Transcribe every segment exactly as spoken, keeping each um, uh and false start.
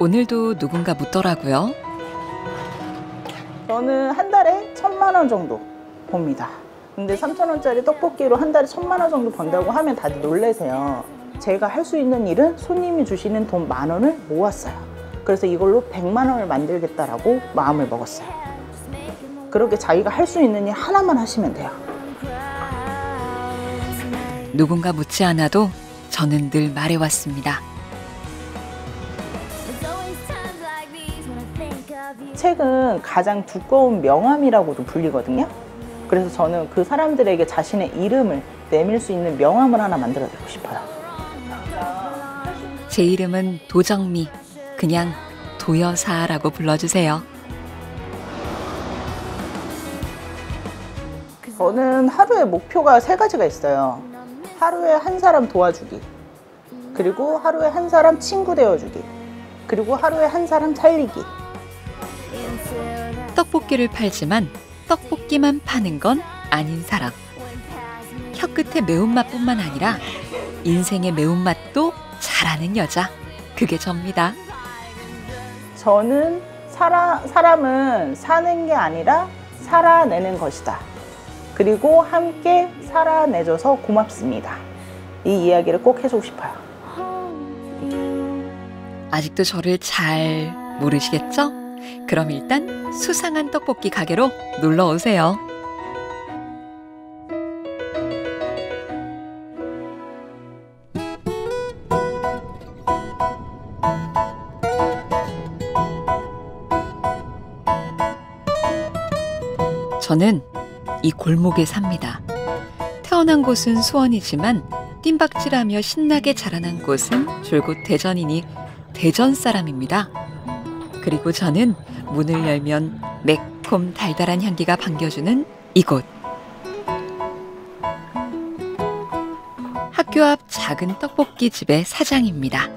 오늘도 누군가 묻더라고요. 저는 한 달에 천만 원 정도 봅니다. 근데 삼천 원짜리 떡볶이로 한 달에 천만 원 정도 번다고 하면 다들 놀라세요. 제가 할 수 있는 일은 손님이 주시는 돈 만 원을 모았어요. 그래서 이걸로 백만 원을 만들겠다라고 마음을 먹었어요. 그렇게 자기가 할 수 있는 일 하나만 하시면 돼요. 누군가 묻지 않아도 저는 늘 말해왔습니다. 책은 가장 두꺼운 명함이라고도 불리거든요. 그래서 저는 그 사람들에게 자신의 이름을 내밀 수 있는 명함을 하나 만들어드리고 싶어요. 제 이름은 도정미, 그냥 도여사라고 불러주세요. 저는 하루에 목표가 세 가지가 있어요. 하루에 한 사람 도와주기, 그리고 하루에 한 사람 친구 되어주기, 그리고 하루에 한 사람 살리기. 떡볶이를 팔지만 떡볶이만 파는 건 아닌 사람. 혀끝의 매운맛뿐만 아니라 인생의 매운맛도 잘하는 여자. 그게 접니다. 저는 살아, 사람은 사는 게 아니라 살아내는 것이다. 그리고 함께 살아내줘서 고맙습니다. 이 이야기를 꼭 해주고 싶어요. 아직도 저를 잘 모르시겠죠? 그럼 일단 수상한 떡볶이 가게로 놀러 오세요. 저는 이 골목에 삽니다. 태어난 곳은 수원이지만 뜀박질하며 신나게 자라난 곳은 줄곧 대전이니 대전 사람입니다. 그리고 저는 문을 열면 매콤 달달한 향기가 반겨주는 이곳. 학교 앞 작은 떡볶이 집의 사장입니다.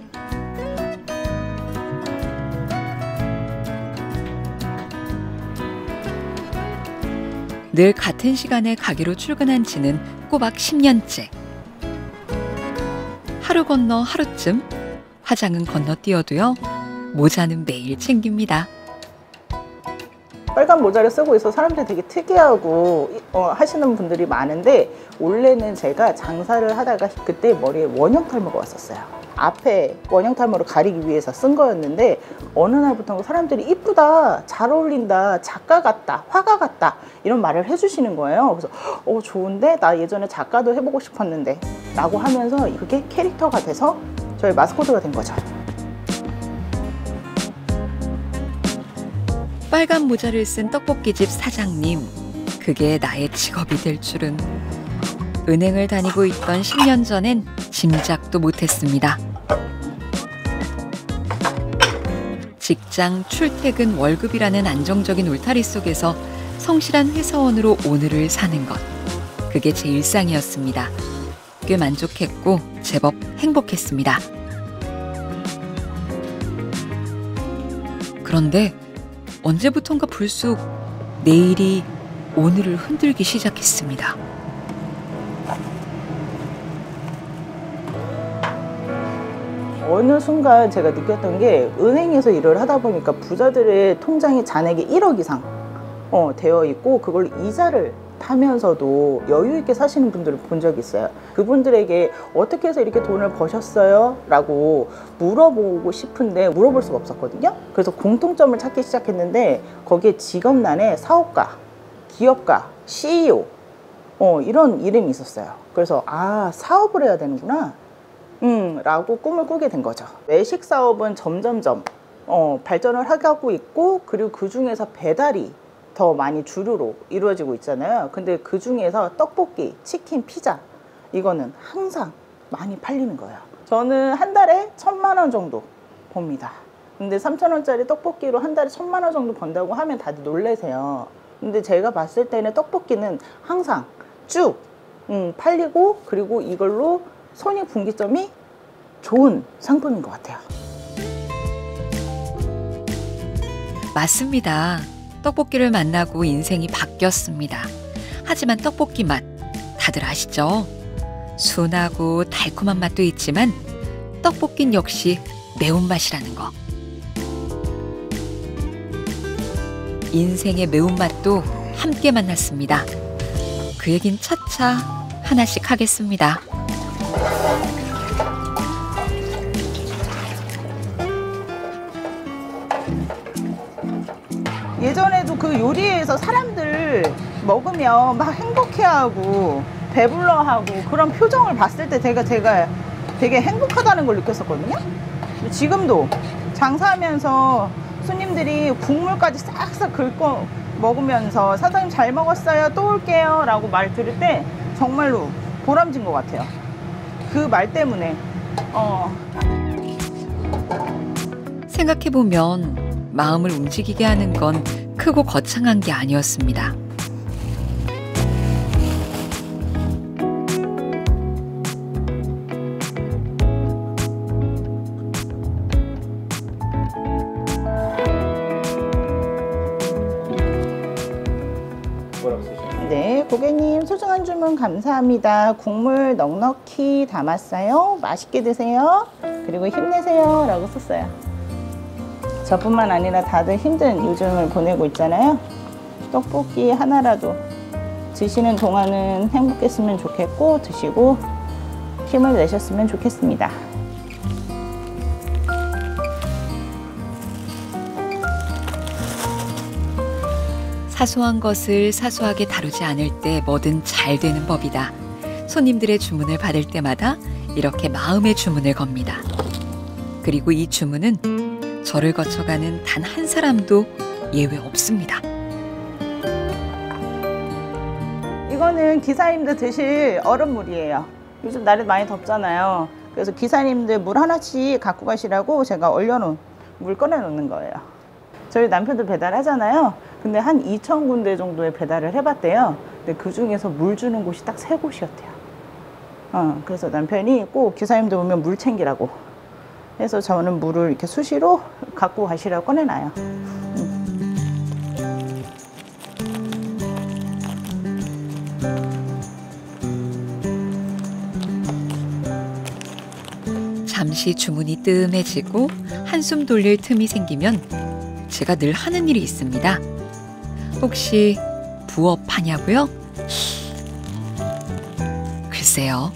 늘 같은 시간에 가게로 출근한 지는 꼬박 십 년째. 하루 건너 하루쯤, 화장은 건너뛰어도요. 모자는 매일 챙깁니다. 빨간 모자를 쓰고 있어 사람들이 되게 특이하고 어, 하시는 분들이 많은데, 원래는 제가 장사를 하다가 그때 머리에 원형 탈모가 왔었어요. 앞에 원형 탈모를 가리기 위해서 쓴 거였는데, 어느 날부터 사람들이 이쁘다, 잘 어울린다, 작가 같다, 화가 같다 이런 말을 해주시는 거예요. 그래서 어 좋은데, 나 예전에 작가도 해보고 싶었는데 라고 하면서 그게 캐릭터가 돼서 저의 마스코트가 된 거죠. 빨간 모자를 쓴 떡볶이집 사장님, 그게 나의 직업이 될 줄은. 은행을 다니고 있던 십 년 전엔 짐작도 못했습니다. 직장, 출퇴근, 월급이라는 안정적인 울타리 속에서 성실한 회사원으로 오늘을 사는 것. 그게 제 일상이었습니다. 꽤 만족했고 제법 행복했습니다. 그런데 언제부턴가 불쑥 내일이 오늘을 흔들기 시작했습니다. 어느 순간 제가 느꼈던 게, 은행에서 일을 하다 보니까 부자들의 통장이 잔액이 일억 이상 어, 되어 있고, 그걸 이자를 타면서도 여유 있게 사시는 분들을 본 적이 있어요. 그분들에게 어떻게 해서 이렇게 돈을 버셨어요? 라고 물어보고 싶은데 물어볼 수가 없었거든요. 그래서 공통점을 찾기 시작했는데, 거기에 직업란에 사업가, 기업가, 씨이오 어, 이런 이름이 있었어요. 그래서 아, 사업을 해야 되는구나 음, 라고 꿈을 꾸게 된 거죠. 외식 사업은 점점점 어, 발전을 하고 있고, 그리고 그 중에서 배달이 더 많이 주류로 이루어지고 있잖아요. 근데 그 중에서 떡볶이, 치킨, 피자 이거는 항상 많이 팔리는 거예요. 저는 한 달에 천만 원 정도 봅니다. 근데 삼천 원짜리 떡볶이로 한 달에 천만 원 정도 번다고 하면 다들 놀라세요. 근데 제가 봤을 때는 떡볶이는 항상 쭉 음, 팔리고, 그리고 이걸로 손익분기점이 좋은 상품인 것 같아요. 맞습니다. 떡볶이를 만나고 인생이 바뀌었습니다. 하지만 떡볶이 맛 다들 아시죠? 순하고 달콤한 맛도 있지만 떡볶이는 역시 매운맛이라는 거. 인생의 매운맛도 함께 만났습니다. 그 얘긴 차차 하나씩 하겠습니다. 예전에도 그 요리에서 사람들 먹으면 막 행복해하고 배불러하고 그런 표정을 봤을 때 제가 제가 되게 행복하다는 걸 느꼈었거든요. 지금도 장사하면서 손님들이 국물까지 싹싹 긁고 먹으면서 사장님 잘 먹었어요, 또 올게요 라고 말 들을 때 정말로 보람진 것 같아요. 그 말 때문에. 어. 생각해보면 마음을 움직이게 하는 건 크고 거창한 게 아니었습니다. 네, 고객님 소중한 주문 감사합니다. 국물 넉넉히 담았어요. 맛있게 드세요. 그리고 힘내세요 라고 썼어요. 저뿐만 아니라 다들 힘든 요즘을 보내고 있잖아요. 떡볶이 하나라도 드시는 동안은 행복했으면 좋겠고 드시고 힘을 내셨으면 좋겠습니다. 사소한 것을 사소하게 다루지 않을 때 뭐든 잘 되는 법이다. 손님들의 주문을 받을 때마다 이렇게 마음의 주문을 겁니다. 그리고 이 주문은 저를 거쳐가는 단 한 사람도 예외 없습니다. 이거는 기사님들 드실 얼음물이에요. 요즘 날이 많이 덥잖아요. 그래서 기사님들 물 하나씩 갖고 가시라고 제가 얼려놓은 물 꺼내놓는 거예요. 저희 남편도 배달하잖아요. 근데 한 이천 군데 정도의 배달을 해봤대요. 근데 그 중에서 물 주는 곳이 딱 세 곳이었대요. 어, 그래서 남편이 꼭 기사님들 오면 물 챙기라고 해서 저는 물을 이렇게 수시로 갖고 가시라고 꺼내놔요. 음. 잠시 주문이 뜸해지고 한숨 돌릴 틈이 생기면 제가 늘 하는 일이 있습니다. 혹시 부업하냐고요? 글쎄요.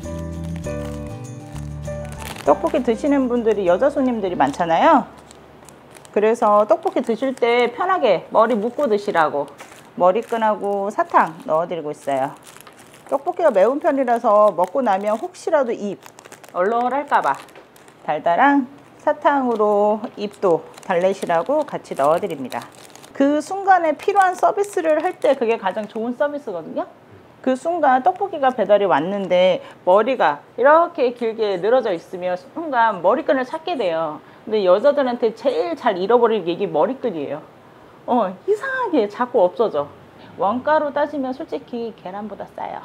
떡볶이 드시는 분들이 여자 손님들이 많잖아요. 그래서 떡볶이 드실 때 편하게 머리 묶고 드시라고 머리끈하고 사탕 넣어드리고 있어요. 떡볶이가 매운 편이라서 먹고 나면 혹시라도 입 얼얼할까봐 달달한 사탕으로 입도 달래시라고 같이 넣어드립니다. 그 순간에 필요한 서비스를 할 때 그게 가장 좋은 서비스거든요. 그 순간 떡볶이가 배달이 왔는데 머리가 이렇게 길게 늘어져 있으면 순간 머리끈을 찾게 돼요. 근데 여자들한테 제일 잘 잃어버릴 게 이게 머리끈이에요. 어, 이상하게 자꾸 없어져. 원가로 따지면 솔직히 계란보다 싸요.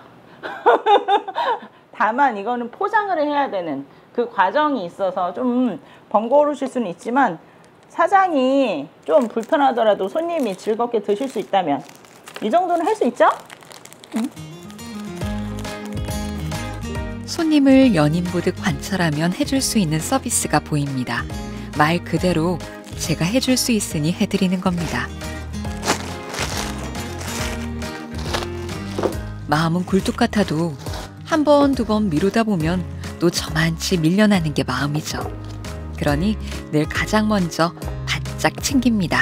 다만 이거는 포장을 해야 되는 그 과정이 있어서 좀 번거로우실 수는 있지만 사장이 좀 불편하더라도 손님이 즐겁게 드실 수 있다면 이 정도는 할 수 있죠? 응? 손님을 연인 보듯 관찰하면 해줄 수 있는 서비스가 보입니다. 말 그대로 제가 해줄 수 있으니 해드리는 겁니다. 마음은 굴뚝 같아도 한 번, 두 번 미루다 보면 또 저만치 밀려나는 게 마음이죠. 그러니 늘 가장 먼저 바짝 챙깁니다.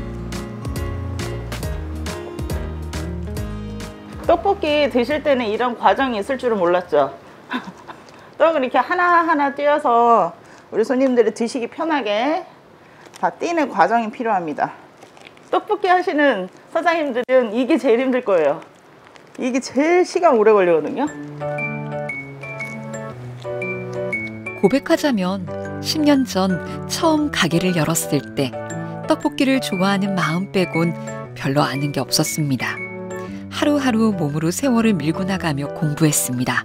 떡볶이 드실 때는 이런 과정이 있을 줄은 몰랐죠. 떡을 이렇게 하나하나 띄어서 우리 손님들이 드시기 편하게 다 띄는 과정이 필요합니다. 떡볶이 하시는 사장님들은 이게 제일 힘들 거예요. 이게 제일 시간 오래 걸리거든요. 고백하자면 십 년 전 처음 가게를 열었을 때 떡볶이를 좋아하는 마음 빼곤 별로 아는 게 없었습니다. 하루하루 몸으로 세월을 밀고 나가며 공부했습니다.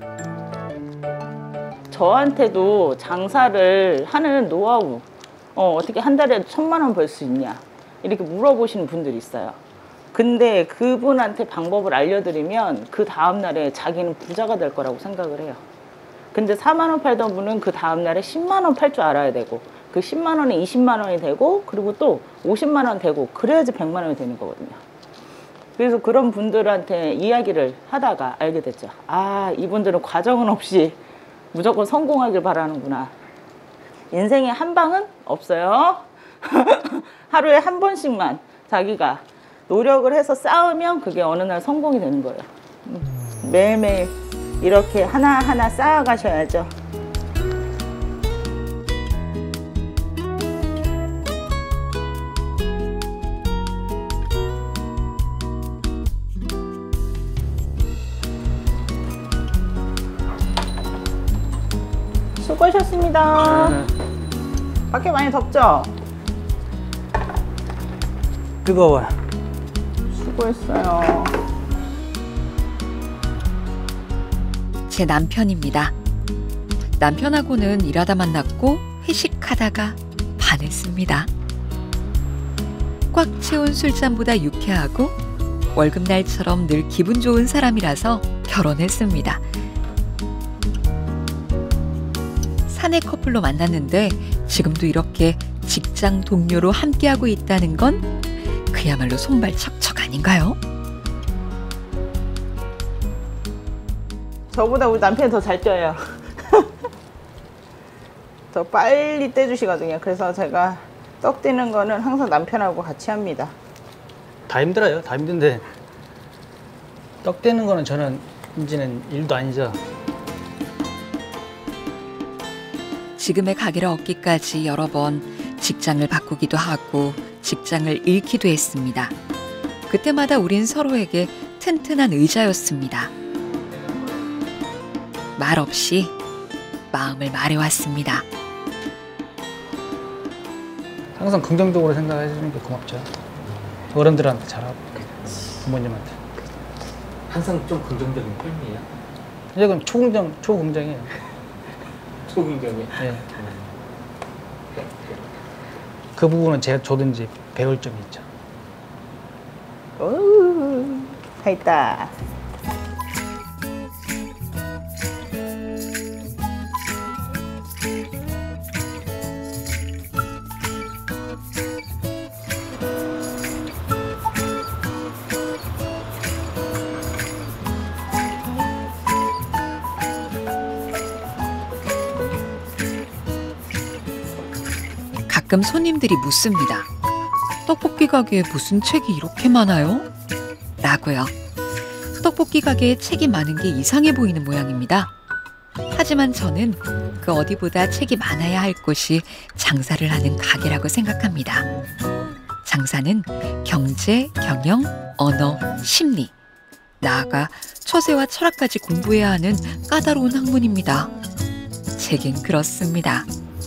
저한테도 장사를 하는 노하우, 어, 어떻게 한 달에 천만 원 벌 수 있냐 이렇게 물어보시는 분들이 있어요. 근데 그분한테 방법을 알려드리면 그 다음날에 자기는 부자가 될 거라고 생각을 해요. 근데 사만 원 팔던 분은 그 다음날에 십만 원 팔 줄 알아야 되고 그 십만 원에 이십만 원이 되고 그리고 또 오십만 원 되고 그래야지 백만 원이 되는 거거든요. 그래서 그런 분들한테 이야기를 하다가 알게 됐죠. 아, 이분들은 과정은 없이 무조건 성공하길 바라는구나. 인생에 한 방은 없어요. 하루에 한 번씩만 자기가 노력을 해서 쌓으면 그게 어느 날 성공이 되는 거예요. 매일매일 이렇게 하나하나 쌓아가셔야죠. 수고하셨습니다. 네. 밖에 많이 덥죠? 뜨거워요. 수고했어요. 제 남편입니다. 남편하고는 일하다 만났고 회식하다가 반했습니다. 꽉 채운 술잔보다 유쾌하고 월급날처럼 늘 기분 좋은 사람이라서 결혼했습니다. 사내 커플로 만났는데 지금도 이렇게 직장 동료로 함께하고 있다는 건 그야말로 손발 척척 아닌가요? 저보다 우리 남편이 더 잘 뛰어요. 더 빨리 떼주시거든요. 그래서 제가 떡 뛰는 거는 항상 남편하고 같이 합니다. 다 힘들어요. 다 힘든데 떡 떼는 거는 저는 이제는 일도 아니죠. 지금의 가게를 얻기까지 여러 번 직장을 바꾸기도 하고 직장을 잃기도 했습니다. 그때마다 우린 서로에게 튼튼한 의자였습니다. 말 없이 마음을 말해왔습니다. 항상 긍정적으로 생각해 주는 게 고맙죠. 어른들한테 잘하고 부모님한테. 항상 좀 긍정적인 편이에요? 이건 초긍정, 초긍정이에요. 초긍정이? 네. 그 부분은 제가 저도 이제 배울 점이 있죠. 오, 다 있다. 가끔 손님들이 묻습니다. 떡볶이 가게에 무슨 책이 이렇게 많아요? 라고요. 떡볶이 가게에 책이 많은 게 이상해 보이는 모양입니다. 하지만 저는 그 어디보다 책이 많아야 할 곳이 장사를 하는 가게라고 생각합니다. 장사는 경제, 경영, 언어, 심리, 나아가 처세와 철학까지 공부해야 하는 까다로운 학문입니다. 제겐 그렇습니다.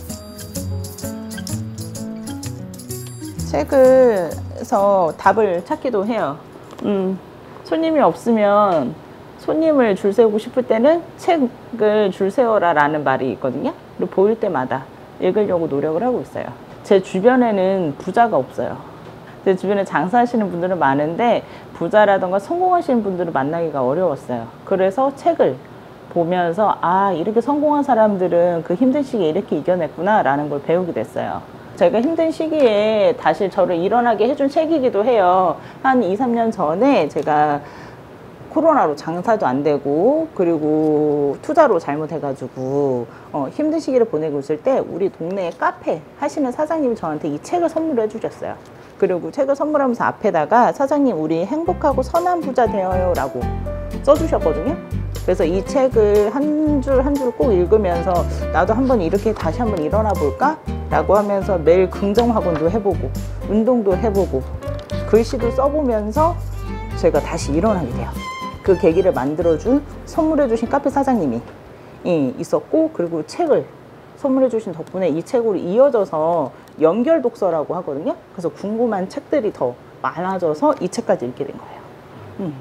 책에서 답을 찾기도 해요. 음, 손님이 없으면 손님을 줄 세우고 싶을 때는 책을 줄 세워라 라는 말이 있거든요. 그리고 보일 때마다 읽으려고 노력을 하고 있어요. 제 주변에는 부자가 없어요. 제 주변에 장사하시는 분들은 많은데 부자라던가 성공하시는 분들을 만나기가 어려웠어요. 그래서 책을 보면서 아, 이렇게 성공한 사람들은 그 힘든 시기에 이렇게 이겨냈구나 라는 걸 배우게 됐어요. 제가 힘든 시기에 다시 저를 일어나게 해준 책이기도 해요. 한 이, 삼 년 전에 제가 코로나로 장사도 안 되고 그리고 투자로 잘못해가지고 어, 힘든 시기를 보내고 있을 때 우리 동네에 카페 하시는 사장님이 저한테 이 책을 선물해 주셨어요. 그리고 책을 선물하면서 앞에다가 사장님 우리 행복하고 선한 부자 되어요 라고 써주셨거든요. 그래서 이 책을 한 줄 한 줄 꼭 읽으면서 나도 한번 이렇게 다시 한번 일어나 볼까? 라고 하면서 매일 긍정 학원도 해보고 운동도 해보고 글씨도 써보면서 제가 다시 일어나게 돼요. 그 계기를 만들어준 선물해주신 카페 사장님이 있었고 그리고 책을 선물해주신 덕분에 이 책으로 이어져서 연결 독서라고 하거든요. 그래서 궁금한 책들이 더 많아져서 이 책까지 읽게 된 거예요. 음.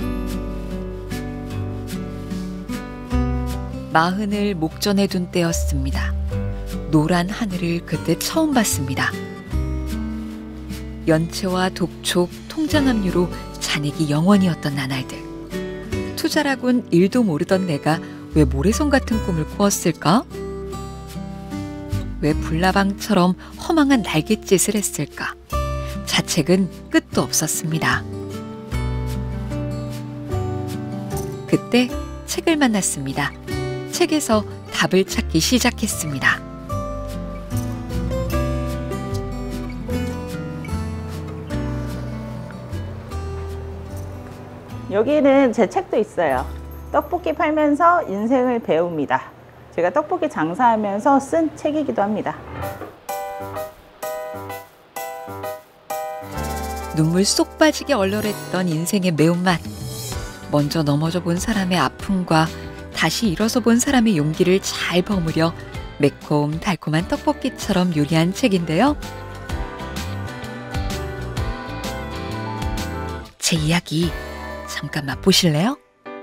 마흔을 목전에 둔 때였습니다. 노란 하늘을 그때 처음 봤습니다. 연체와 독촉, 통장 압류로 잔액이 영원이었던 나날들. 투자라곤 일도 모르던 내가 왜 모래성 같은 꿈을 꾸었을까? 왜 불나방처럼 허망한 날갯짓을 했을까? 자책은 끝도 없었습니다. 그때 책을 만났습니다. 책에서 답을 찾기 시작했습니다. 여기는 제 책도 있어요. 떡볶이 팔면서 인생을 배웁니다. 제가 떡볶이 장사하면서 쓴 책이기도 합니다. 눈물 쏙 빠지게 얼얼했던 인생의 매운맛. 먼저 넘어져 본 사람의 아픔과 다시 일어서 본 사람의 용기를 잘 버무려 매콤 달콤한 떡볶이처럼 요리한 책인데요. 제 이야기 잠깐 맛보실래요?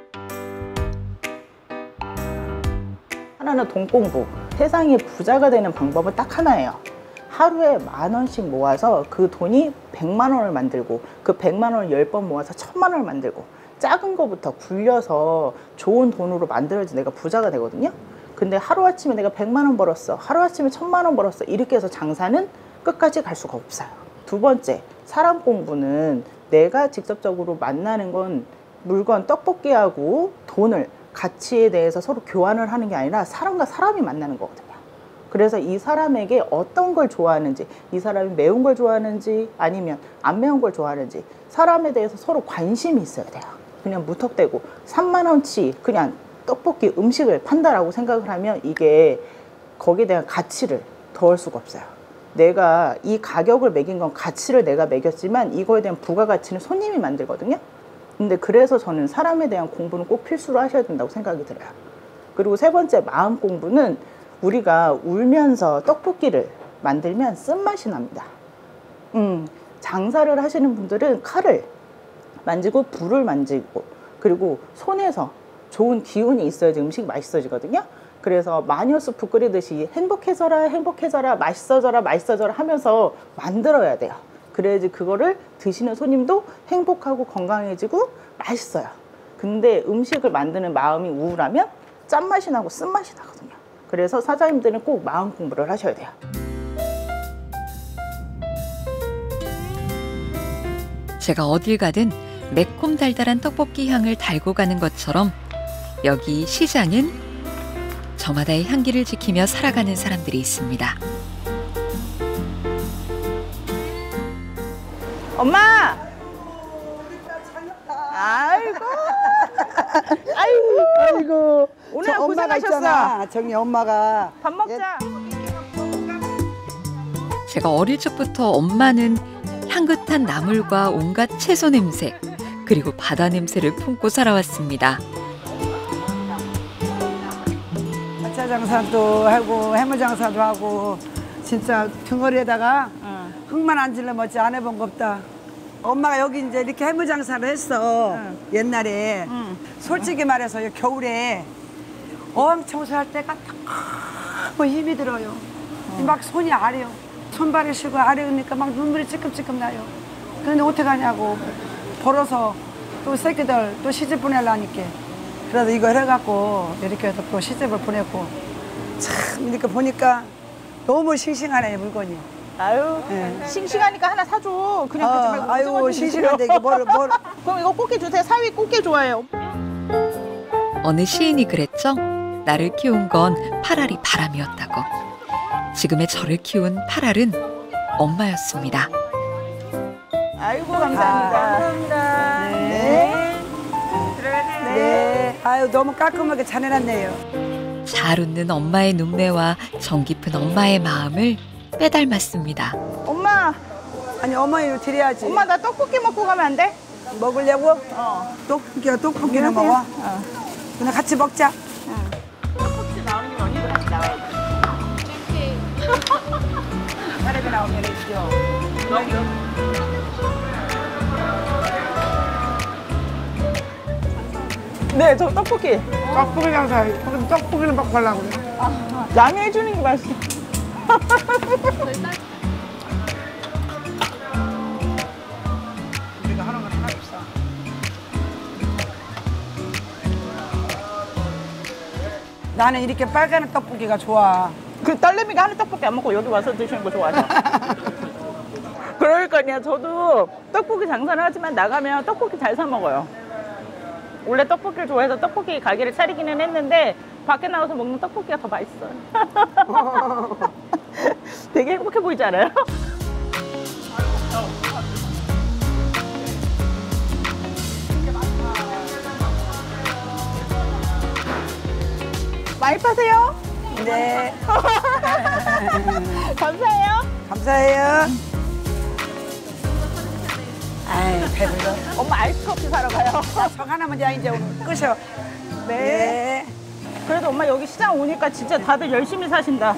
하나는 돈 공부. 세상에 부자가 되는 방법은 딱 하나예요. 하루에 만 원씩 모아서 그 돈이 백만 원을 만들고 그 백만 원을 열 번 모아서 천만 원을 만들고 작은 거부터 굴려서 좋은 돈으로 만들어야지 내가 부자가 되거든요. 근데 하루아침에 내가 백만 원 벌었어. 하루아침에 천만 원 벌었어. 이렇게 해서 장사는 끝까지 갈 수가 없어요. 두 번째, 사람 공부는 내가 직접적으로 만나는 건 물건, 떡볶이하고 돈을, 가치에 대해서 서로 교환을 하는 게 아니라 사람과 사람이 만나는 거거든요. 그래서 이 사람에게 어떤 걸 좋아하는지, 이 사람이 매운 걸 좋아하는지 아니면 안 매운 걸 좋아하는지 사람에 대해서 서로 관심이 있어야 돼요. 그냥 무턱대고 삼만 원치 그냥 떡볶이 음식을 판다라고 생각을 하면 이게 거기에 대한 가치를 더할 수가 없어요. 내가 이 가격을 매긴 건 가치를 내가 매겼지만 이거에 대한 부가가치는 손님이 만들거든요. 근데 그래서 저는 사람에 대한 공부는 꼭 필수로 하셔야 된다고 생각이 들어요. 그리고 세 번째, 마음 공부는 우리가 울면서 떡볶이를 만들면 쓴맛이 납니다. 음, 장사를 하시는 분들은 칼을 만지고 불을 만지고 그리고 손에서 좋은 기운이 있어야지 음식이 맛있어지거든요. 그래서 마녀 수프 끓이듯이 행복해져라 행복해져라 맛있어져라 맛있어져라 하면서 만들어야 돼요. 그래야지 그거를 드시는 손님도 행복하고 건강해지고 맛있어요. 근데 음식을 만드는 마음이 우울하면 짠맛이 나고 쓴맛이 나거든요. 그래서 사장님들은 꼭 마음 공부를 하셔야 돼요. 제가 어딜 가든 매콤 달달한 떡볶이 향을 달고 가는 것처럼 여기 시장은 저마다의 향기를 지키며 살아가는 사람들이 있습니다. 엄마! 아이고! 아이고! 아이고, 오늘 저 엄마가 고생하셨어. 있잖아. 정이 엄마가. 밥 먹자. 제가 어릴 적부터 엄마는 향긋한 나물과 온갖 채소 냄새 그리고 바다 냄새를 품고 살아왔습니다. 야채 장사도 하고 해물 장사도 하고 진짜 등어리에다가 응. 흙만 안 질러 먹지 안 해본 거 없다. 엄마가 여기 이제 이렇게 해물 장사를 했어. 응. 옛날에. 응. 솔직히 말해서 이 겨울에 어항 청소할 때가 너무 힘이 들어요. 막 손이 아려요. 손발이 시고 아려우니까 막 눈물이 찔끔찔끔 나요. 그런데 어떻게 하냐고 벌어서 또 새끼들 또 시집 보내려니까. 그래서 이걸 해갖고 이렇게 해서 또 시집을 보냈고 참 이렇게 보니까 너무 싱싱하네 물건이. 아유, 네. 싱싱하니까 하나 사줘. 그냥 가지 말고 아, 아유 오징어 좀 싱싱한데 주세요. 이거 뭘, 뭘. 그럼 이거 꽃게 주세요. 사위 꽃게 좋아해요. 어느 시인이 그랬죠? 나를 키운 건 팔알이 바람이었다고. 지금의 저를 키운 팔알은 엄마였습니다. 아이고 감사합니다. 아, 감사합니다. 네. 네. 네. 아유 너무 깔끔하게 잘 해놨네요. 잘 웃는 엄마의 눈매와 정 깊은 엄마의 마음을 빼닮았습니다. 엄마, 아니 어머니 드려야지. 엄마 나 떡볶이 먹고 가면 안 돼? 먹으려고? 어. 떡볶이야 떡볶이는 안녕하세요. 먹어. 어. 그냥 같이 먹자. 떡볶이 나오는 게 언니도 같이 나와야 돼. 사람이 나오면 해주죠. 네, 저 떡볶이. 떡볶이 장사. 거기서 떡볶이를 먹고 가려고 그래. 남이 해주는 게 맛있어. 우리가 하는 건 하나 없어. 나는 이렇게 빨간 떡볶이가 좋아. 그 딸내미가 하는 떡볶이 안 먹고 여기 와서 드시는 거 좋아하죠? 그러니까요. 저도 떡볶이 장사를 하지만 나가면 떡볶이 잘 사 먹어요. 원래 떡볶이를 좋아해서 떡볶이 가게를 차리기는 했는데 밖에 나와서 먹는 떡볶이가 더 맛있어요. 되게 행복해 보이지 않아요? 많이 파세요? 네. 감사해요. 감사해요. 아이, 배불러. 엄마 아이스 커피 사러 가요. 정 하나만 야 이제 오늘 끄셔. 네. 네. 그래도 엄마 여기 시장 오니까 진짜 다들 열심히 사신다.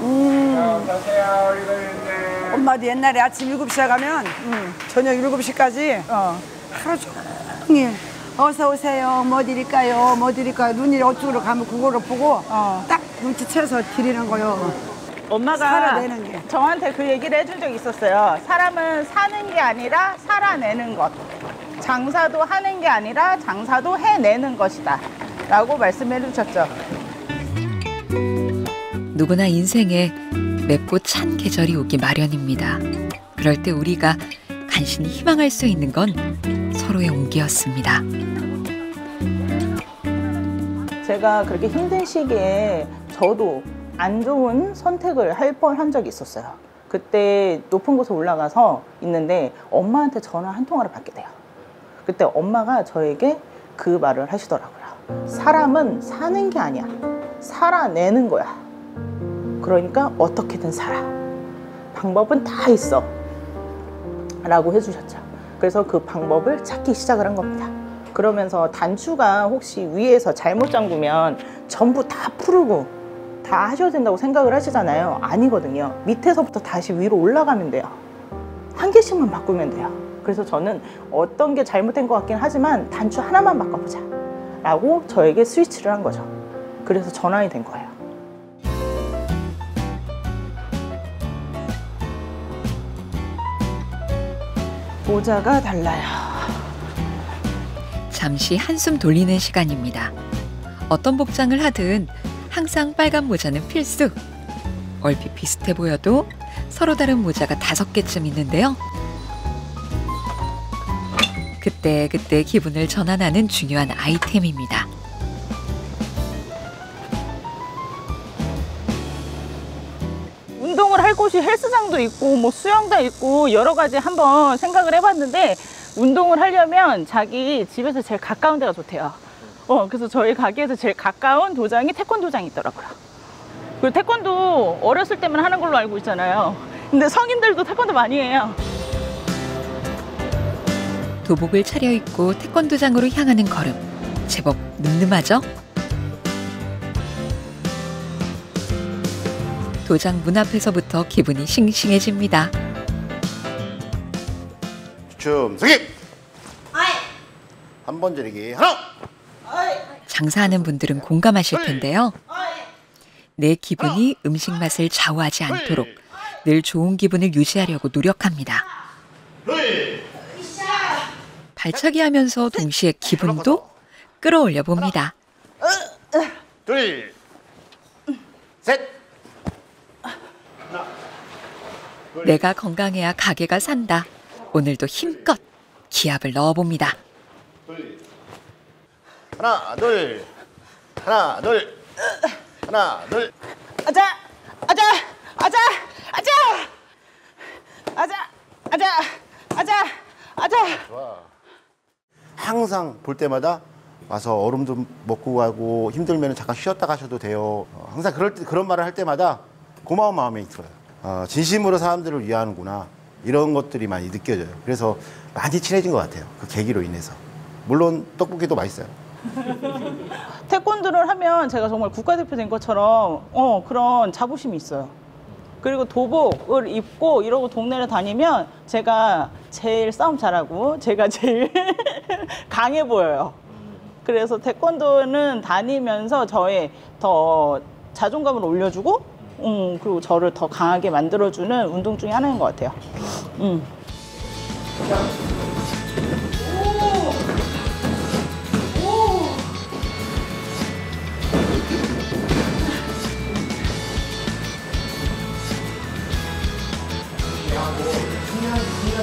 엄마도 옛날에 아침 일곱 시에 가면 음. 저녁 일곱 시까지 어. 하루 종일 어서 오세요. 뭐 드릴까요? 뭐 드릴까요? 눈이 어쪽으로 가면 그거를 보고 어. 딱 눈치채서 드리는 거요. 엄마가 살아내는 게. 저한테 그 얘기를 해준 적이 있었어요. 사람은 사는 게 아니라 살아내는 것. 장사도 하는 게 아니라 장사도 해내는 것이다. 라고 말씀해 주셨죠. 누구나 인생에 맵고 찬 계절이 오기 마련입니다. 그럴 때 우리가 간신히 희망할 수 있는 건 서로의 온기였습니다. 제가 그렇게 힘든 시기에 저도 안 좋은 선택을 할 뻔한 적이 있었어요. 그때 높은 곳에 올라가서 있는데 엄마한테 전화 한 통화를 받게 돼요. 그때 엄마가 저에게 그 말을 하시더라고요. 사람은 사는 게 아니야. 살아내는 거야. 그러니까 어떻게든 살아. 방법은 다 있어. 라고 해주셨죠. 그래서 그 방법을 찾기 시작을 한 겁니다. 그러면서 단추가 혹시 위에서 잘못 잠그면 전부 다 풀고 다 하셔야 된다고 생각을 하시잖아요. 아니거든요. 밑에서부터 다시 위로 올라가면 돼요. 한 개씩만 바꾸면 돼요. 그래서 저는 어떤 게 잘못된 것 같긴 하지만 단추 하나만 바꿔보자 라고 저에게 스위치를 한 거죠. 그래서 전환이 된 거예요. 모자가 달라요. 잠시 한숨 돌리는 시간입니다. 어떤 복장을 하든 항상 빨간 모자는 필수. 얼핏 비슷해 보여도 서로 다른 모자가 다섯 개쯤 있는데요. 그때 그때 기분을 전환하는 중요한 아이템입니다. 운동을 할 곳이 헬스장도 있고 뭐 수영도 있고 여러 가지 한번 생각을 해봤는데 운동을 하려면 자기 집에서 제일 가까운 데가 좋대요. 어, 그래서 저희 가게에서 제일 가까운 도장이 태권도장이 있더라고요. 그리고 태권도 어렸을 때만 하는 걸로 알고 있잖아요. 근데 성인들도 태권도 많이 해요. 도복을 차려입고 태권도장으로 향하는 걸음. 제법 늠름하죠? 도장 문 앞에서부터 기분이 싱싱해집니다. 춤서기 한 번 저리기 하나. 장사하는 분들은 공감하실 텐데요. 내 기분이 음식 맛을 좌우하지 않도록 늘 좋은 기분을 유지하려고 노력합니다. 발차기 하면서 동시에 기분도 끌어올려 봅니다. 둘, 셋. 내가 건강해야 가게가 산다. 오늘도 힘껏 기합을 넣어봅니다. 둘. 하나, 둘. 하나, 둘. 하나, 둘. 아자! 아자! 아자! 아자! 아자! 아자! 아자! 아자! 좋아. 항상 볼 때마다 와서 얼음 좀 먹고 가고 힘들면 잠깐 쉬었다 가셔도 돼요. 어, 항상 그럴 때 그런 말을 할 때마다 고마운 마음이 들어요. 어, 진심으로 사람들을 위하는구나. 이런 것들이 많이 느껴져요. 그래서 많이 친해진 것 같아요. 그 계기로 인해서. 물론 떡볶이도 맛있어요. 태권도를 하면 제가 정말 국가대표 된 것처럼 어, 그런 자부심이 있어요. 그리고 도복을 입고 이러고 동네를 다니면 제가 제일 싸움 잘하고 제가 제일 강해 보여요. 그래서 태권도는 다니면서 저의 더 자존감을 올려주고 음, 그리고 저를 더 강하게 만들어주는 운동 중에 하나인 것 같아요. 음.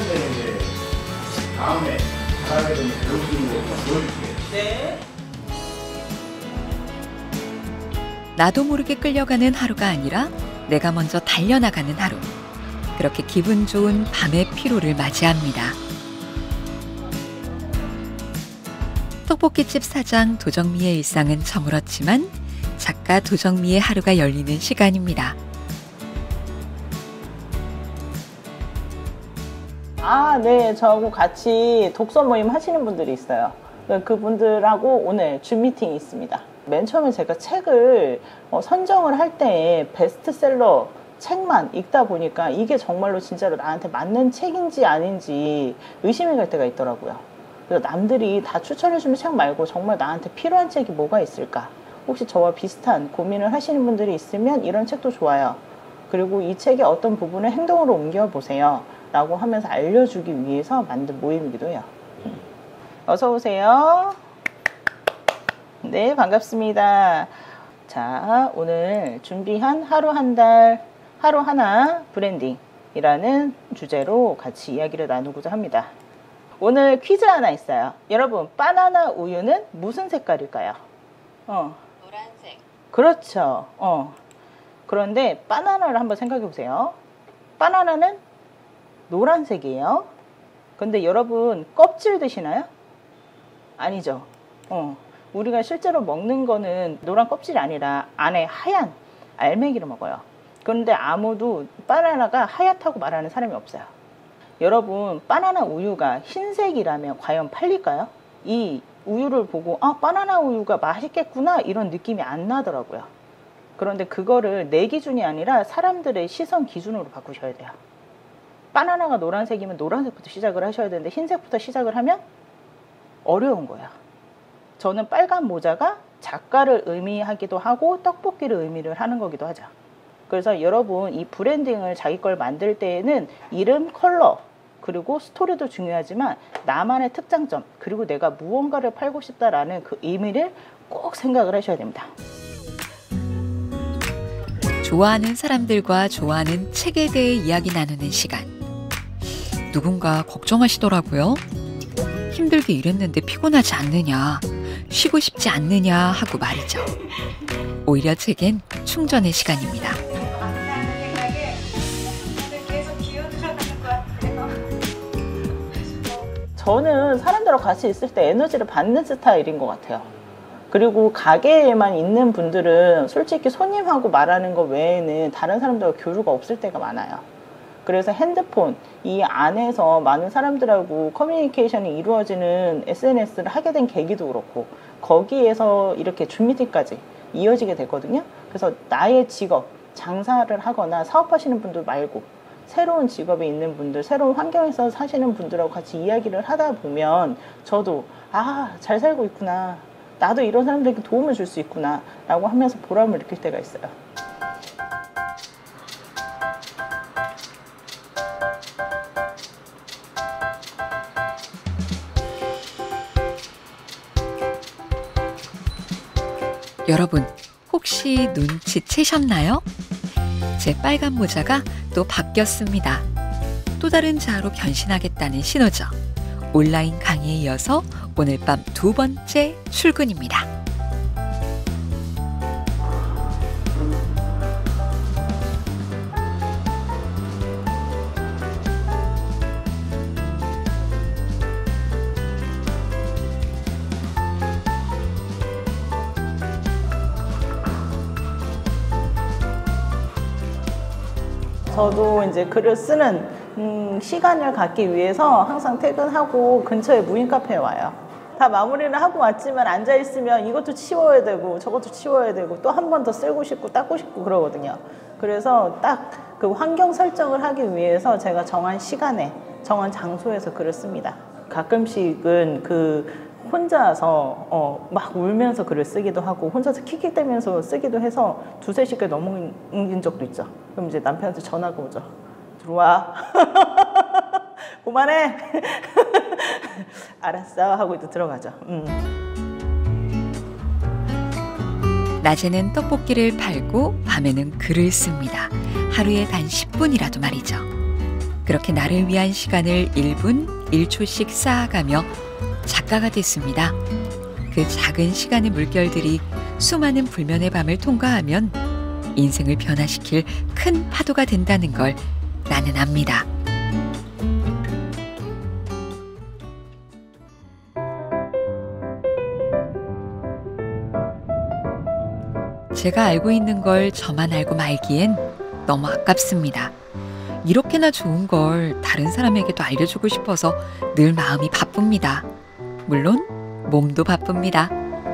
완성되는 게 다음에 잘하게 되면 배울 수 있는 거 보여줄게요. 네. 나도 모르게 끌려가는 하루가 아니라 내가 먼저 달려나가는 하루. 그렇게 기분 좋은 밤의 피로를 맞이합니다. 떡볶이집 사장 도정미의 일상은 저물었지만 작가 도정미의 하루가 열리는 시간입니다. 아, 네. 저하고 같이 독서 모임 하시는 분들이 있어요. 그분들하고 오늘 줌 미팅이 있습니다. 맨 처음에 제가 책을 선정을 할 때 베스트셀러 책만 읽다 보니까 이게 정말로 진짜로 나한테 맞는 책인지 아닌지 의심이 갈 때가 있더라고요. 그래서 남들이 다 추천해주는 책 말고 정말 나한테 필요한 책이 뭐가 있을까? 혹시 저와 비슷한 고민을 하시는 분들이 있으면 이런 책도 좋아요. 그리고 이 책의 어떤 부분을 행동으로 옮겨보세요. 라고 하면서 알려주기 위해서 만든 모임이기도 해요. 어서 오세요. 네, 반갑습니다. 자, 오늘 준비한 하루 한 달, 하루 하나 브랜딩이라는 주제로 같이 이야기를 나누고자 합니다. 오늘 퀴즈 하나 있어요. 여러분, 바나나 우유는 무슨 색깔일까요? 어. 노란색. 그렇죠. 어. 그런데 바나나를 한번 생각해 보세요. 바나나는 노란색이에요. 근데 여러분, 껍질 드시나요? 아니죠. 어. 우리가 실제로 먹는 거는 노란 껍질이 아니라 안에 하얀 알맹이를 먹어요. 그런데 아무도 바나나가 하얗다고 말하는 사람이 없어요. 여러분, 바나나 우유가 흰색이라면 과연 팔릴까요? 이 우유를 보고 아, 바나나 우유가 맛있겠구나 이런 느낌이 안 나더라고요. 그런데 그거를 내 기준이 아니라 사람들의 시선 기준으로 바꾸셔야 돼요. 바나나가 노란색이면 노란색부터 시작을 하셔야 되는데 흰색부터 시작을 하면 어려운 거예요. 저는 빨간 모자가 작가를 의미하기도 하고 떡볶이를 의미를 하는 거기도 하죠. 그래서 여러분, 이 브랜딩을 자기 걸 만들 때에는 이름, 컬러, 그리고 스토리도 중요하지만 나만의 특장점, 그리고 내가 무언가를 팔고 싶다라는 그 의미를 꼭 생각을 하셔야 됩니다. 좋아하는 사람들과 좋아하는 책에 대해 이야기 나누는 시간. 누군가 걱정하시더라고요. 힘들게 일했는데 피곤하지 않느냐, 쉬고 싶지 않느냐 하고 말이죠. 오히려 책엔 충전의 시간입니다. 저는 사람들하고 같이 있을 때 에너지를 받는 스타일인 것 같아요. 그리고 가게에만 있는 분들은 솔직히 손님하고 말하는 것 외에는 다른 사람들과 교류가 없을 때가 많아요. 그래서 핸드폰 이 안에서 많은 사람들하고 커뮤니케이션이 이루어지는 에스엔에스를 하게 된 계기도 그렇고 거기에서 이렇게 줌 미팅까지 이어지게 됐거든요. 그래서 나의 직업, 장사를 하거나 사업하시는 분들 말고 새로운 직업에 있는 분들, 새로운 환경에서 사시는 분들하고 같이 이야기를 하다 보면 저도 아, 잘 살고 있구나. 나도 이런 사람들에게 도움을 줄 수 있구나 라고 하면서 보람을 느낄 때가 있어요. 여러분, 혹시 눈치채셨나요? 제 빨간 모자가 또 바뀌었습니다. 또 다른 자아로 변신하겠다는 신호죠. 온라인 강의에 이어서 오늘 밤 두 번째 출근입니다. 저도 이제 글을 쓰는 음, 시간을 갖기 위해서 항상 퇴근하고 근처에 무인 카페에 와요. 다 마무리를 하고 왔지만 앉아있으면 이것도 치워야 되고 저것도 치워야 되고 또 한 번 더 쓸고 싶고 닦고 싶고 그러거든요. 그래서 딱 그 환경 설정을 하기 위해서 제가 정한 시간에 정한 장소에서 글을 씁니다. 가끔씩은 그 혼자서 어, 막 울면서 글을 쓰기도 하고 혼자서 킥킥대면서 쓰기도 해서 두세 시간 넘긴 적도 있죠. 그럼 이제 남편한테 전화가 오죠. 들어와. 그만해. 알았어 하고 이제 들어가죠. 음. 낮에는 떡볶이를 팔고 밤에는 글을 씁니다. 하루에 단 십 분이라도 말이죠. 그렇게 나를 위한 시간을 일 분 일 초씩 쌓아가며 작가가 됐습니다. 그 작은 시간의 물결들이 수많은 불면의 밤을 통과하면 인생을 변화시킬 큰 파도가 된다는 걸 나는 압니다. 제가 알고 있는 걸 저만 알고 말기엔 너무 아깝습니다. 이렇게나 좋은 걸 다른 사람에게도 알려주고 싶어서 늘 마음이 바쁩니다. 물론 몸도 바쁩니다.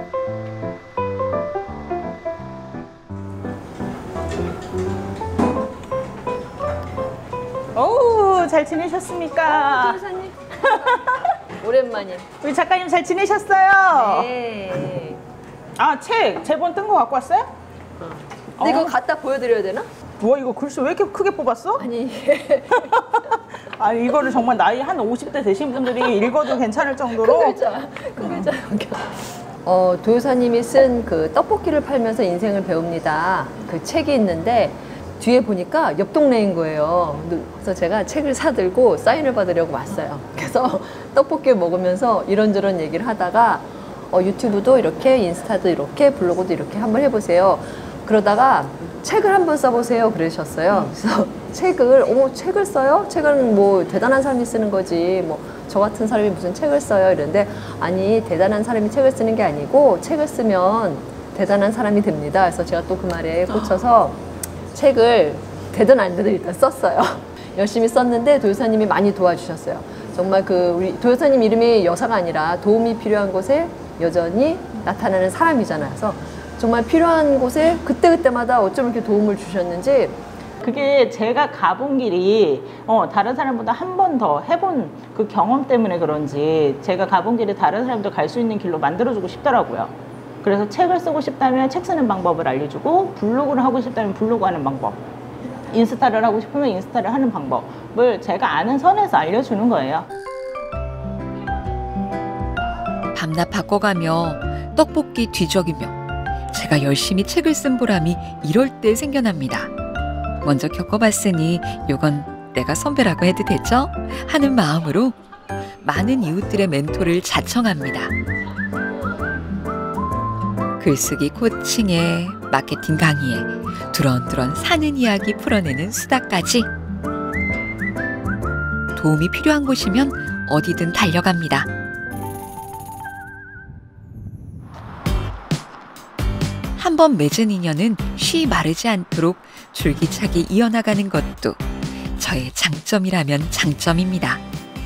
어우, 잘 지내셨습니까? 변호사님 오랜만이에요. 우리 작가님 잘 지내셨어요? 네. 아, 책 제본 뜬 거 갖고 왔어요? 근데 어. 이거 갖다 보여드려야 되나? 와, 이거 글씨 왜 이렇게 크게 뽑았어? 아니 아니, 이거를 정말 나이 한 오십 대 되신 분들이 읽어도 괜찮을 정도로. 큰 글자, 큰 글자 여기. 어, 도요사님이 쓴 그 떡볶이를 팔면서 인생을 배웁니다. 그 책이 있는데 뒤에 보니까 옆 동네인 거예요. 그래서 제가 책을 사들고 사인을 받으려고 왔어요. 그래서 떡볶이 먹으면서 이런저런 얘기를 하다가 어, 유튜브도 이렇게, 인스타도 이렇게, 블로그도 이렇게 한번 해보세요. 그러다가 책을 한번 써보세요 그러셨어요. 그래서 책을, 어머, 책을 써요? 책은 뭐 대단한 사람이 쓰는 거지. 뭐 저 같은 사람이 무슨 책을 써요? 이랬는데 아니, 대단한 사람이 책을 쓰는 게 아니고 책을 쓰면 대단한 사람이 됩니다. 그래서 제가 또 그 말에 꽂혀서 책을 되든 안 되든 일단 썼어요. 열심히 썼는데 도요사님이 많이 도와주셨어요. 정말 그 우리 도요사님 이름이 여사가 아니라 도움이 필요한 곳에 여전히 나타나는 사람이잖아요. 그래서 정말 필요한 곳에 그때그때마다 어쩜 이렇게 도움을 주셨는지. 그게 제가 가본 길이 어, 다른 사람보다 한 번 더 해본 그 경험 때문에 그런지 제가 가본 길이 다른 사람도 갈 수 있는 길로 만들어주고 싶더라고요. 그래서 책을 쓰고 싶다면 책 쓰는 방법을 알려주고, 블로그를 하고 싶다면 블로그 하는 방법, 인스타를 하고 싶으면 인스타를 하는 방법을 제가 아는 선에서 알려주는 거예요. 밤낮 바꿔가며 떡볶이 뒤적이며 제가 열심히 책을 쓴 보람이 이럴 때 생겨납니다. 먼저 겪어봤으니 요건 내가 선배라고 해도 되죠? 하는 마음으로 많은 이웃들의 멘토를 자청합니다. 글쓰기 코칭에 마케팅 강의에 두런두런 사는 이야기 풀어내는 수다까지. 도움이 필요한 곳이면 어디든 달려갑니다. 한번 맺은 인연은 쉬 마르지 않도록 줄기차게 이어나가는 것도 저의 장점이라면 장점입니다.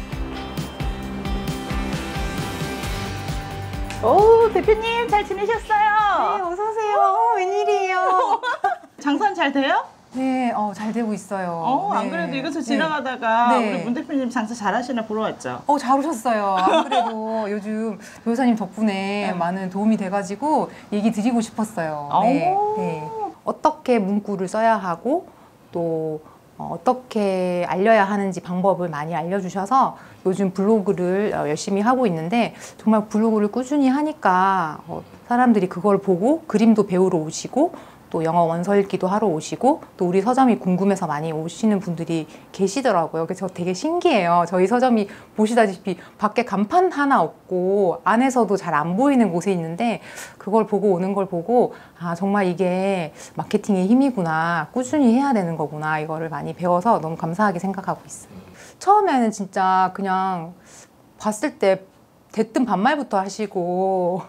오, 대표님 잘 지내셨어요? 네, 어서오세요. 어, 웬일이에요? 장사는 잘 돼요? 네, 어, 잘 되고 있어요. 어, 안 네. 그래도 이것을 네. 지나가다가 네. 우리 문 대표님 장사 잘하시나 보러 왔죠? 어, 잘 오셨어요. 안 그래도 요즘 도요사님 덕분에 네. 많은 도움이 돼가지고 얘기 드리고 싶었어요. 네, 네. 어떻게 문구를 써야 하고 또 어, 어떻게 알려야 하는지 방법을 많이 알려주셔서 요즘 블로그를 어, 열심히 하고 있는데, 정말 블로그를 꾸준히 하니까 어, 사람들이 그걸 보고 그림도 배우러 오시고 또 영어 원서 읽기도 하러 오시고 또 우리 서점이 궁금해서 많이 오시는 분들이 계시더라고요. 그래서 되게 신기해요. 저희 서점이 보시다시피 밖에 간판 하나 없고 안에서도 잘 안 보이는 곳에 있는데, 그걸 보고 오는 걸 보고 아, 정말 이게 마케팅의 힘이구나, 꾸준히 해야 되는 거구나, 이거를 많이 배워서 너무 감사하게 생각하고 있어요. 처음에는 진짜 그냥 봤을 때 대뜸 반말부터 하시고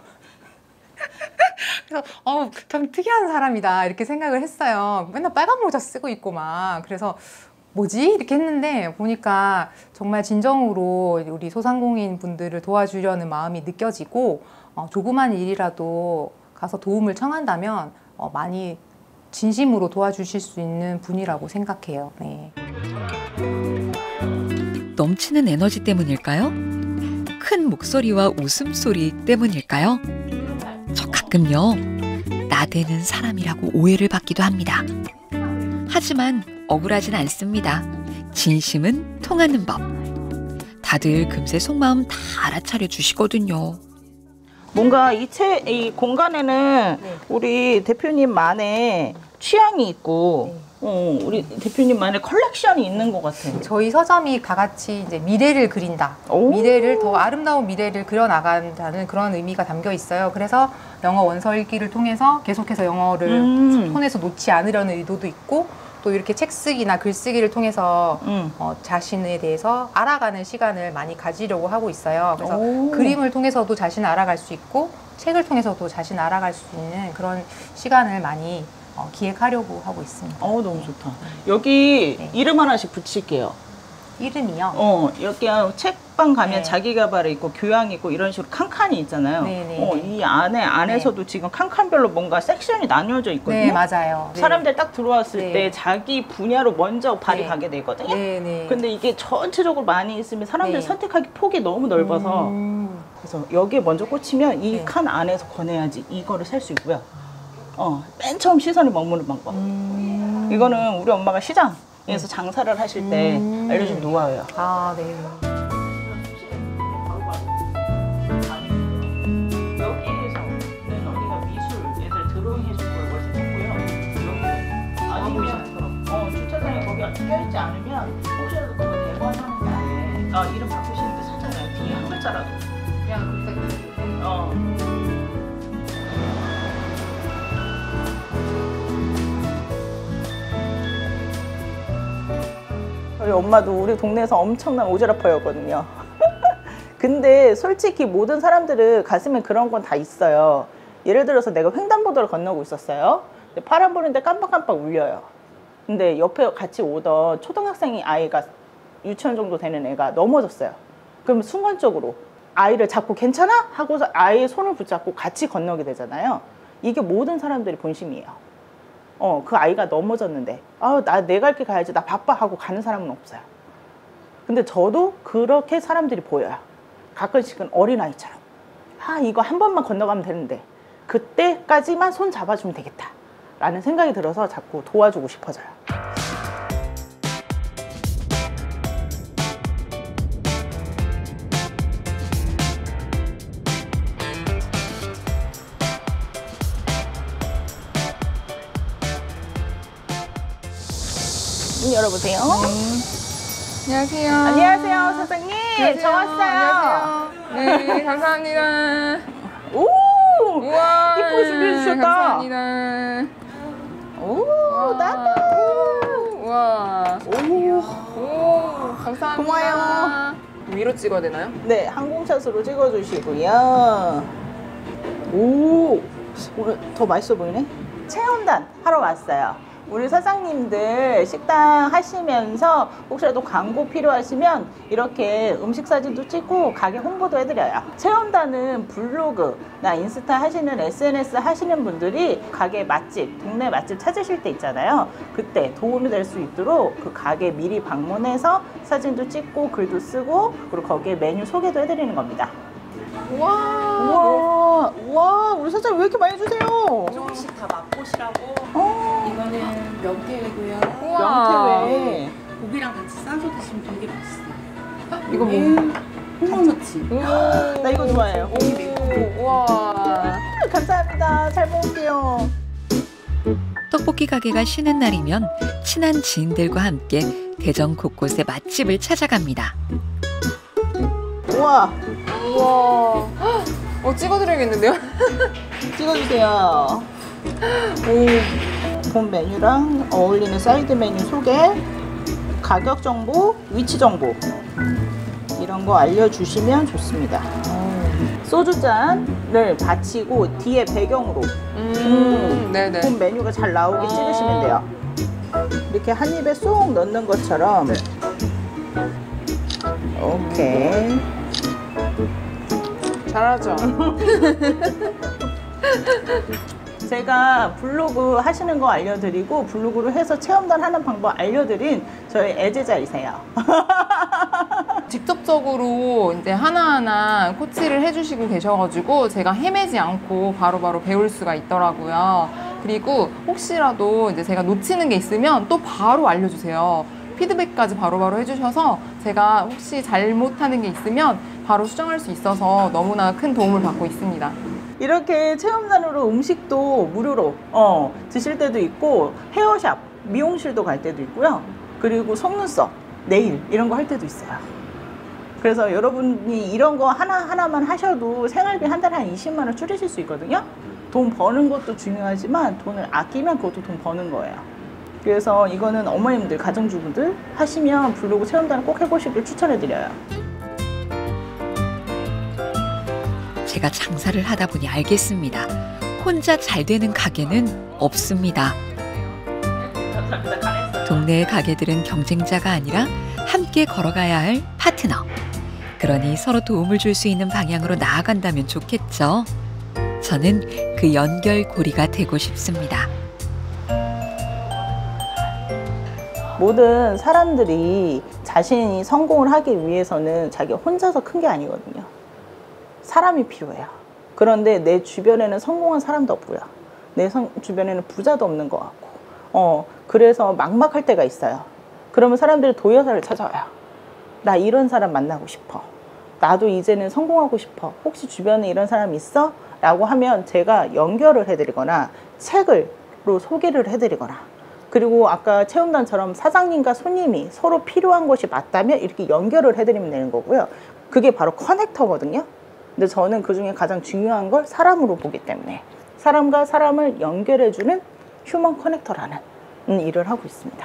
그래서 어, 참 특이한 사람이다 이렇게 생각을 했어요. 맨날 빨간 모자 쓰고 있고 막. 그래서 뭐지? 이렇게 했는데 보니까 정말 진정으로 우리 소상공인 분들을 도와주려는 마음이 느껴지고, 어, 조그만 일이라도 가서 도움을 청한다면 어, 많이 진심으로 도와주실 수 있는 분이라고 생각해요. 네. 넘치는 에너지 때문일까요? 큰 목소리와 웃음소리 때문일까요? 저 가끔요, 나대는 사람이라고 오해를 받기도 합니다. 하지만 억울하진 않습니다. 진심은 통하는 법. 다들 금세 속마음 다 알아차려 주시거든요. 뭔가 이, 체, 이 공간에는 네. 우리 대표님만의 취향이 있고, 어, 우리 대표님만의 컬렉션이 있는 것 같아. 저희 서점이 다 같이 이제 미래를 그린다. 오. 미래를 더 아름다운 미래를 그려 나간다는 그런 의미가 담겨 있어요. 그래서 영어 원서 읽기를 통해서 계속해서 영어를 음. 손에서 놓지 않으려는 의도도 있고 또 이렇게 책 쓰기나 글 쓰기를 통해서 음. 어, 자신에 대해서 알아가는 시간을 많이 가지려고 하고 있어요. 그래서 오. 그림을 통해서도 자신을 알아갈 수 있고 책을 통해서도 자신을 알아갈 수 있는 그런 시간을 많이 어, 기획하려고 하고 있습니다. 어, 너무 좋다. 여기 네. 이름 하나씩 붙일게요. 이름이요? 어, 여기 책방 가면 네. 자기 개발 있고 교양 있고 이런 식으로 칸칸이 있잖아요. 네, 네, 어, 네. 이 안에 안에서도 지금 칸칸별로 뭔가 섹션이 나뉘어져 있거든요. 네, 맞아요. 네. 사람들 딱 들어왔을 네. 때 자기 분야로 먼저 발이 네. 가게 되거든요. 네, 네. 근데 이게 전체적으로 많이 있으면 사람들 네. 선택하기 폭이 너무 넓어서 음. 그래서 여기에 먼저 꽂히면 이 네. 칸 안에서 권해야지 이거를 살 수 있고요. 어, 맨 처음 시선을 머무는 방법. 음. 이거는 우리 엄마가 시장에서 장사를 하실 때 음. 알려준 노하우예요. 아, 네. 여기에서는 언니가 미술 애들 드로잉 해줄 걸 벌써 했고요. 여기는 아니면 어, 주차장에 거기 껴있지 않으면 혹시라도 그거 대관하는 날에 아, 이름 바꾸시는 게 사잖아요. 뒤에 한 글자라도. 그냥 그때 어. 저희 엄마도 우리 동네에서 엄청난 오지라퍼였거든요. 근데 솔직히 모든 사람들은 가슴에 그런 건 다 있어요. 예를 들어서 내가 횡단보도를 건너고 있었어요. 근데 파란 불인데 깜빡깜빡 울려요. 근데 옆에 같이 오던 초등학생이 아이가 유치원 정도 되는 애가 넘어졌어요. 그럼 순간적으로 아이를 잡고 괜찮아? 하고서 아이의 손을 붙잡고 같이 건너게 되잖아요. 이게 모든 사람들이 본심이에요. 어, 그 아이가 넘어졌는데 아, 나 내 갈 길 가야지, 나 바빠 하고 가는 사람은 없어요. 근데 저도 그렇게 사람들이 보여요. 가끔씩은 어린아이처럼 아, 이거 한 번만 건너가면 되는데 그때까지만 손 잡아주면 되겠다 라는 생각이 들어서 자꾸 도와주고 싶어져요. 문 열어보세요. 안녕하세요. 안녕하세요, 사장님. 안녕하세요. 저 왔어요. 안녕하세요. 네, 감사합니다. 오, 우와, 이쁘게 준비해 주셨다. 감사합니다. 오, 와, 나도. 우와. 오, 오, 감사합니다. 고마워요. 위로 찍어야 되나요? 네, 항공샷으로 찍어주시고요. 오, 오늘 더 맛있어 보이네. 체험단 하러 왔어요. 우리 사장님들 식당 하시면서 혹시라도 광고 필요하시면 이렇게 음식 사진도 찍고 가게 홍보도 해드려요. 체험단은 블로그나 인스타 하시는 에스엔에스 하시는 분들이 가게 맛집, 동네 맛집 찾으실 때 있잖아요. 그때 도움이 될 수 있도록 그 가게 미리 방문해서 사진도 찍고 글도 쓰고 그리고 거기에 메뉴 소개도 해드리는 겁니다. 우와. 우와, 우와, 우리 사장님 왜 이렇게 많이 주세요? 조금씩 다 맛보시라고. 어, 이거는 명태회고요. 우와. 명태회. 고기랑 같이 싸서 드시면 되게 맛있어요. 이거 뭐? 감자치. 나 이거 좋아해요. 오, 우와. 감사합니다. 잘 먹을게요. 떡볶이 가게가 쉬는 날이면 친한 지인들과 함께 대전 곳곳의 맛집을 찾아갑니다. 우와, 우와. 어, 찍어드려야겠는데요? 찍어주세요. 오, 본 메뉴랑 어울리는 사이드 메뉴 소개, 가격 정보, 위치 정보 이런 거 알려주시면 좋습니다. 소주 잔을 받치고 뒤에 배경으로 음, 음, 네네. 본 메뉴가 잘 나오게 아. 찍으시면 돼요. 이렇게 한 입에 쏙 넣는 것처럼. 네. 오케이. 잘하죠? 제가 블로그 하시는 거 알려드리고 블로그로 해서 체험단 하는 방법 알려드린 저희 애제자이세요. 직접적으로 이제 하나하나 코치를 해주시고 계셔가지고 제가 헤매지 않고 바로바로 배울 수가 있더라고요. 그리고 혹시라도 이제 제가 놓치는 게 있으면 또 바로 알려주세요. 피드백까지 바로바로 해주셔서 제가 혹시 잘못하는 게 있으면 바로 수정할 수 있어서 너무나 큰 도움을 받고 있습니다. 이렇게 체험단으로 음식도 무료로 어, 드실 때도 있고 헤어샵 미용실도 갈 때도 있고요. 그리고 속눈썹, 네일 이런 거 할 때도 있어요. 그래서 여러분이 이런 거 하나하나만 하셔도 생활비 한 달에 한 이십만 원 줄이실 수 있거든요. 돈 버는 것도 중요하지만 돈을 아끼면 그것도 돈 버는 거예요. 그래서 이거는 어머님들, 가정주부들 하시면 블로그 체험단을 꼭 해보시길 추천해드려요. 제가 장사를 하다 보니 알겠습니다. 혼자 잘 되는 가게는 없습니다. 동네의 가게들은 경쟁자가 아니라 함께 걸어가야 할 파트너. 그러니 서로 도움을 줄 수 있는 방향으로 나아간다면 좋겠죠. 저는 그 연결고리가 되고 싶습니다. 모든 사람들이 자신이 성공을 하기 위해서는 자기가 혼자서 큰 게 아니거든요. 사람이 필요해요. 그런데 내 주변에는 성공한 사람도 없고요. 내 성, 주변에는 부자도 없는 것 같고 어, 그래서 막막할 때가 있어요. 그러면 사람들이 도여사를 찾아와요. 나 이런 사람 만나고 싶어. 나도 이제는 성공하고 싶어. 혹시 주변에 이런 사람 있어? 라고 하면 제가 연결을 해드리거나 책을로 소개를 해드리거나 그리고 아까 체험단처럼 사장님과 손님이 서로 필요한 것이 맞다면 이렇게 연결을 해드리면 되는 거고요. 그게 바로 커넥터거든요. 근데 저는 그중에 가장 중요한 걸 사람으로 보기 때문에 사람과 사람을 연결해주는 휴먼 커넥터라는 일을 하고 있습니다.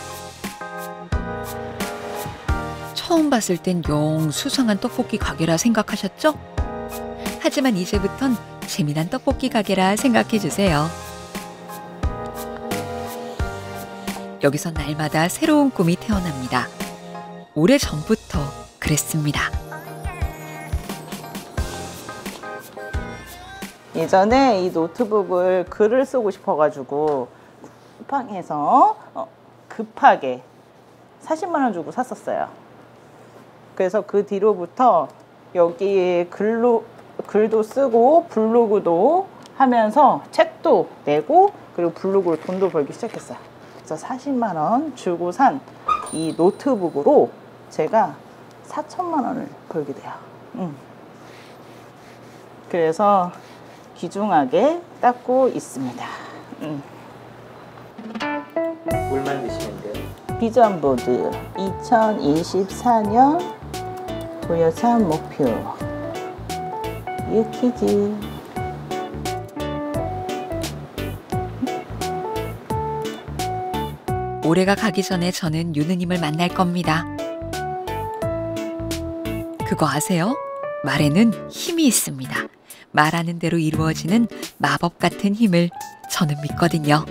처음 봤을 땐 영 수상한 떡볶이 가게라 생각하셨죠? 하지만 이제부턴 재미난 떡볶이 가게라 생각해주세요. 여기서 날마다 새로운 꿈이 태어납니다. 오래전부터 그랬습니다. 예전에 이 노트북을 글을 쓰고 싶어가지고 쿠팡에서 어, 급하게 사십만 원 주고 샀었어요. 그래서 그 뒤로부터 여기에 글로, 글도 쓰고 블로그도 하면서 책도 내고 그리고 블로그로 돈도 벌기 시작했어요. 그래서 사십만 원 주고 산 이 노트북으로 제가 사천만 원을 벌게 돼요. 음. 그래서 귀중하게 닦고 있습니다. 음. 뭘 만드시면 돼요? 비전보드 이천이십사 년 도여산 목표 유키즈. 올해가 가기 전에 저는 유느님을 만날 겁니다. 그거 아세요? 말에는 힘이 있습니다. 말하는 대로 이루어지는 마법 같은 힘을 저는 믿거든요.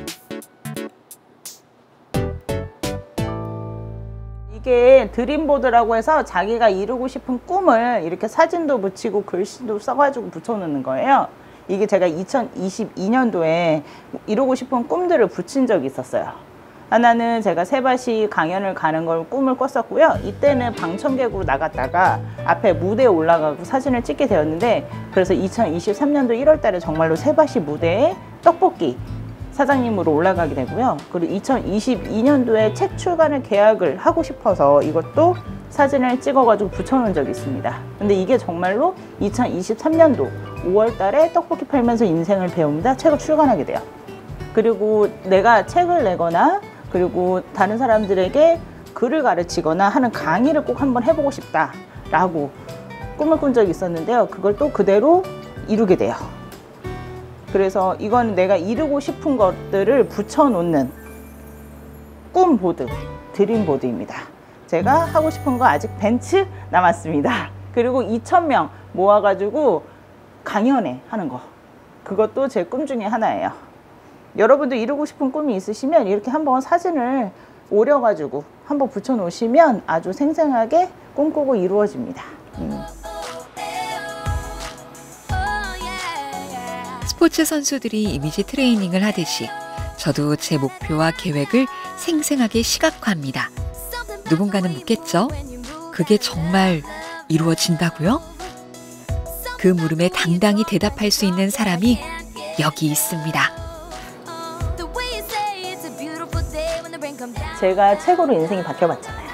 이게 드림보드라고 해서 자기가 이루고 싶은 꿈을 이렇게 사진도 붙이고 글씨도 써가지고 붙여놓는 거예요. 이게 제가 이천이십이 년도에 이루고 싶은 꿈들을 붙인 적이 있었어요. 하나는 제가 세바시 강연을 가는 걸 꿈을 꿨었고요. 이때는 방청객으로 나갔다가 앞에 무대에 올라가고 사진을 찍게 되었는데 그래서 이천이십삼 년도 일월 달에 정말로 세바시 무대에 떡볶이 사장님으로 올라가게 되고요. 그리고 이천이십이 년도에 책 출간을 계약을 하고 싶어서 이것도 사진을 찍어가지고 붙여놓은 적이 있습니다. 근데 이게 정말로 이천이십삼 년도 오월 달에 떡볶이 팔면서 인생을 배웁니다. 책을 출간하게 돼요. 그리고 내가 책을 내거나 그리고 다른 사람들에게 글을 가르치거나 하는 강의를 꼭 한번 해보고 싶다라고 꿈을 꾼 적이 있었는데요. 그걸 또 그대로 이루게 돼요. 그래서 이건 내가 이루고 싶은 것들을 붙여놓는 꿈보드, 드림보드입니다. 제가 하고 싶은 거 아직 벤츠 남았습니다. 그리고 이천 명 모아가지고 강연회 하는 거. 그것도 제 꿈 중에 하나예요. 여러분도 이루고 싶은 꿈이 있으시면 이렇게 한번 사진을 오려가지고 한번 붙여놓으시면 아주 생생하게 꿈꾸고 이루어집니다. 음. 스포츠 선수들이 이미지 트레이닝을 하듯이 저도 제 목표와 계획을 생생하게 시각화합니다. 누군가는 묻겠죠? 그게 정말 이루어진다고요? 그 물음에 당당히 대답할 수 있는 사람이 여기 있습니다. 제가 책으로 인생이 바뀌어봤잖아요.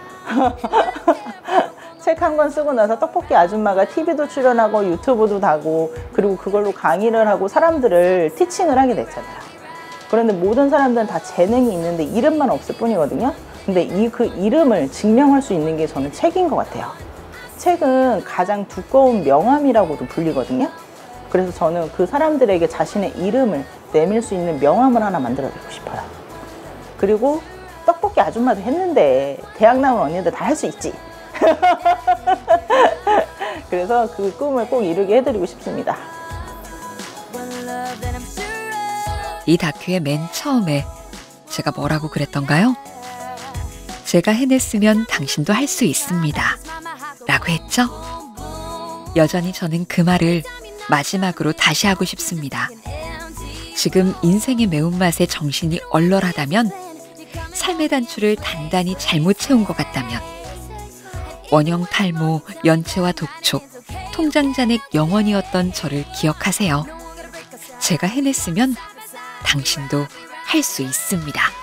책 한 권 쓰고 나서 떡볶이 아줌마가 티비도 출연하고 유튜브도 하고 그리고 그걸로 강의를 하고 사람들을 티칭을 하게 됐잖아요. 그런데 모든 사람들은 다 재능이 있는데 이름만 없을 뿐이거든요. 근데 이 그 이름을 증명할 수 있는 게 저는 책인 것 같아요. 책은 가장 두꺼운 명함이라고도 불리거든요. 그래서 저는 그 사람들에게 자신의 이름을 내밀 수 있는 명함을 하나 만들어드리고 싶어요. 그리고 떡볶이 아줌마도 했는데 대학 나온 언니들 다 할 수 있지. 그래서 그 꿈을 꼭 이루게 해드리고 싶습니다. 이 다큐의 맨 처음에 제가 뭐라고 그랬던가요? 제가 해냈으면 당신도 할 수 있습니다. 라고 했죠? 여전히 저는 그 말을 마지막으로 다시 하고 싶습니다. 지금 인생의 매운맛에 정신이 얼얼하다면, 삶의 단추를 단단히 잘못 채운 것 같다면, 원형 탈모, 연체와 독촉, 통장 잔액 영원이었던 저를 기억하세요. 제가 해냈으면 당신도 할 수 있습니다.